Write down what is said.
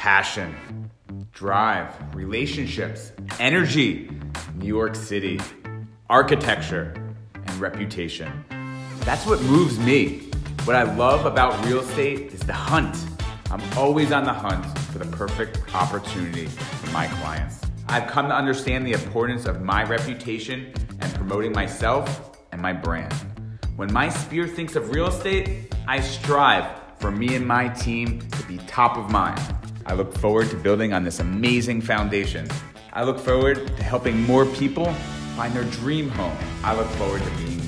passion, drive, relationships, energy, New York City, architecture, and reputation. That's what moves me. What I love about real estate is the hunt. I'm always on the hunt for the perfect opportunity for my clients. I've come to understand the importance of my reputation and promoting myself and my brand. When my sphere thinks of real estate, I strive for me and my team to be top of mind. I look forward to building on this amazing foundation. I look forward to helping more people find their dream home. I look forward to being